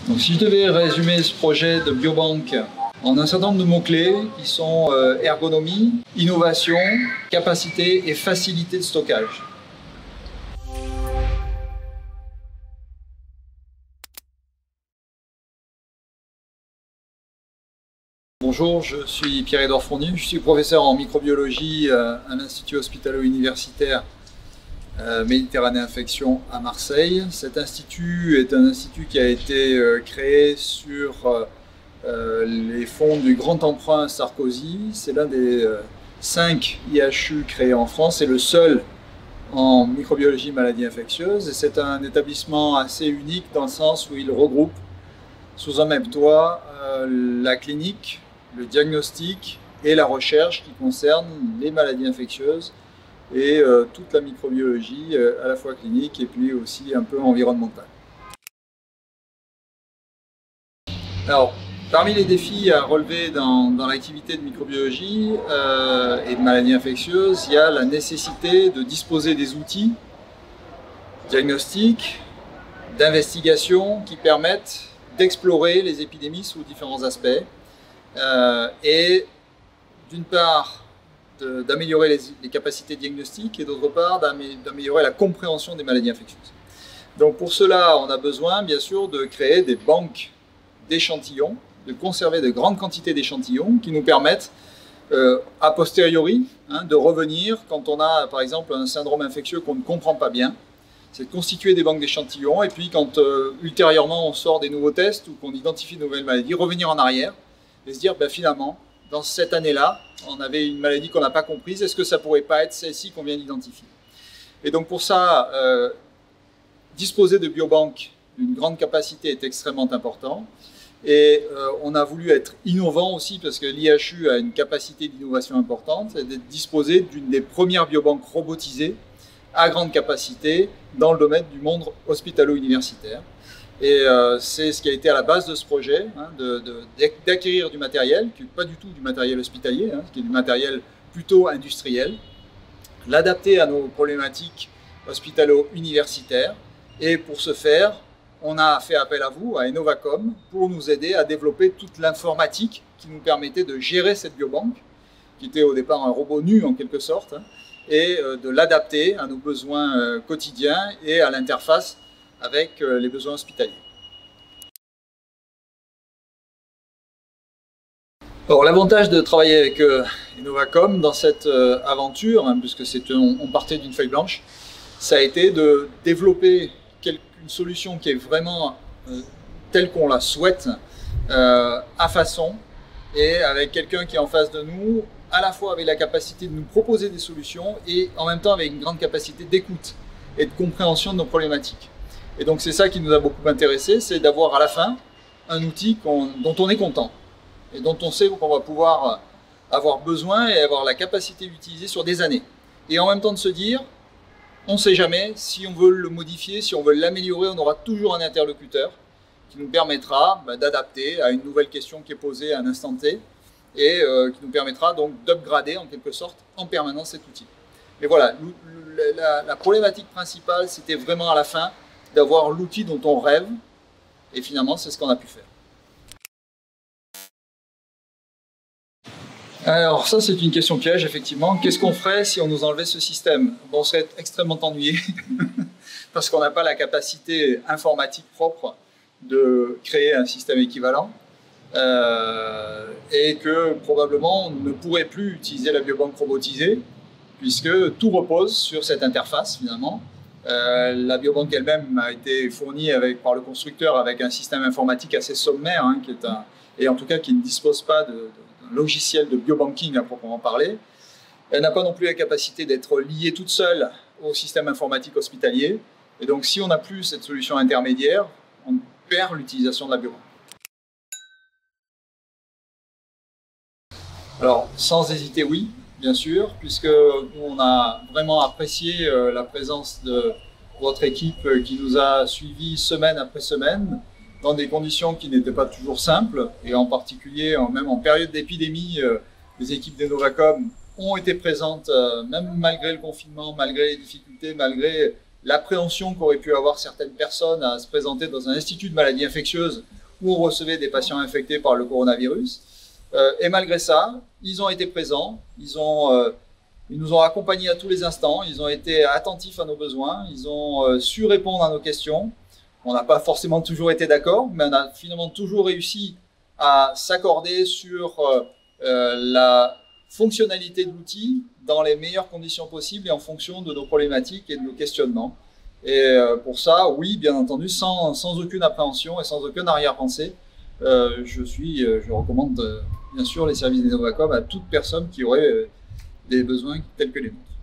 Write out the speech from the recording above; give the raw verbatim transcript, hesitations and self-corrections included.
Donc, si je devais résumer ce projet de biobanque en un certain nombre de mots-clés qui sont euh, ergonomie, innovation, capacité et facilité de stockage. Bonjour, je suis Pierre-Édouard Fournier, je suis professeur en microbiologie euh, à l'Institut hospitalo-universitaire euh, Méditerranée Infection à Marseille. Cet institut est un institut qui a été euh, créé sur euh, euh, les fonds du Grand Emprunt Sarkozy. C'est l'un des euh, cinq I H U créés en France, c'est le seul en microbiologie maladies infectieuses. Et c'est un établissement assez unique dans le sens où il regroupe sous un même toit euh, la clinique, le diagnostic et la recherche qui concerne les maladies infectieuses et euh, toute la microbiologie euh, à la fois clinique et puis aussi un peu environnementale. Alors, parmi les défis à relever dans, dans l'activité de microbiologie euh, et de maladies infectieuses, il y a la nécessité de disposer des outils diagnostiques, d'investigation qui permettent d'explorer les épidémies sous différents aspects euh, et d'une part d'améliorer les, les capacités diagnostiques et d'autre part d'améliorer la compréhension des maladies infectieuses. Donc pour cela, on a besoin bien sûr de créer des banques d'échantillons, de conserver de grandes quantités d'échantillons qui nous permettent euh, a posteriori hein, de revenir quand on a par exemple un syndrome infectieux qu'on ne comprend pas bien. C'est de constituer des banques d'échantillons et puis quand euh, ultérieurement on sort des nouveaux tests ou qu'on identifie de nouvelles maladies, revenir en arrière et se dire ben, finalement, dans cette année-là, on avait une maladie qu'on n'a pas comprise, est-ce que ça ne pourrait pas être celle-ci qu'on vient d'identifier? Et donc pour ça, euh, disposer de biobanques d'une grande capacité est extrêmement important et euh, on a voulu être innovant aussi parce que l'I H U a une capacité d'innovation importante, c'est d'être disposé d'une des premières biobanques robotisées à grande capacité dans le domaine du monde hospitalo-universitaire. Et euh, c'est ce qui a été à la base de ce projet, hein, d'acquérir du matériel, qui n'est pas du tout du matériel hospitalier, hein, qui est du matériel plutôt industriel, l'adapter à nos problématiques hospitalo-universitaires. Et pour ce faire, on a fait appel à vous, à Innovacom, pour nous aider à développer toute l'informatique qui nous permettait de gérer cette biobanque, qui était au départ un robot nu en quelque sorte, hein, et de l'adapter à nos besoins quotidiens et à l'interface avec les besoins hospitaliers. Alors l'avantage de travailler avec Innovacom dans cette aventure, hein, puisque c'est on, on partait d'une feuille blanche, ça a été de développer une solution qui est vraiment euh, telle qu'on la souhaite, euh, à façon, et avec quelqu'un qui est en face de nous, à la fois avec la capacité de nous proposer des solutions et en même temps avec une grande capacité d'écoute et de compréhension de nos problématiques. Et donc c'est ça qui nous a beaucoup intéressé, c'est d'avoir à la fin un outil qu'on, dont on est content et dont on sait qu'on va pouvoir avoir besoin et avoir la capacité d'utiliser sur des années. Et en même temps de se dire, on ne sait jamais, si on veut le modifier, si on veut l'améliorer, on aura toujours un interlocuteur qui nous permettra bah, d'adapter à une nouvelle question qui est posée à un instant T, et euh, qui nous permettra donc d'upgrader en quelque sorte en permanence cet outil. Mais voilà, la, la problématique principale, c'était vraiment à la fin d'avoir l'outil dont on rêve, et finalement c'est ce qu'on a pu faire. Alors ça c'est une question piège effectivement, qu'est-ce qu'on ferait si on nous enlevait ce système? Bon, on serait extrêmement ennuyé, parce qu'on n'a pas la capacité informatique propre de créer un système équivalent. Euh, et que probablement on ne pourrait plus utiliser la biobanque robotisée puisque tout repose sur cette interface finalement. Euh, la biobanque elle-même a été fournie avec, par le constructeur avec un système informatique assez sommaire hein, qui est un, et en tout cas qui ne dispose pas d'un logiciel de biobanking à proprement parler. Elle n'a pas non plus la capacité d'être liée toute seule au système informatique hospitalier et donc si on n'a plus cette solution intermédiaire, on perd l'utilisation de la biobanque. Alors, sans hésiter, oui, bien sûr, puisque nous, on a vraiment apprécié euh, la présence de votre équipe euh, qui nous a suivis semaine après semaine, dans des conditions qui n'étaient pas toujours simples, et en particulier, en, même en période d'épidémie, euh, les équipes d'Innovacom ont été présentes, euh, même malgré le confinement, malgré les difficultés, malgré l'appréhension qu'auraient pu avoir certaines personnes à se présenter dans un institut de maladies infectieuses où on recevait des patients infectés par le coronavirus. Euh, et malgré ça, ils ont été présents, ils, ont, euh, ils nous ont accompagnés à tous les instants, ils ont été attentifs à nos besoins, ils ont euh, su répondre à nos questions. On n'a pas forcément toujours été d'accord, mais on a finalement toujours réussi à s'accorder sur euh, euh, la fonctionnalité de l'outil dans les meilleures conditions possibles et en fonction de nos problématiques et de nos questionnements. Et euh, pour ça, oui, bien entendu, sans, sans aucune appréhension et sans aucune arrière-pensée, euh, je, suis, euh, je recommande euh, bien sûr les services d'Innovacom à toute personne qui aurait euh, des besoins tels que les nôtres.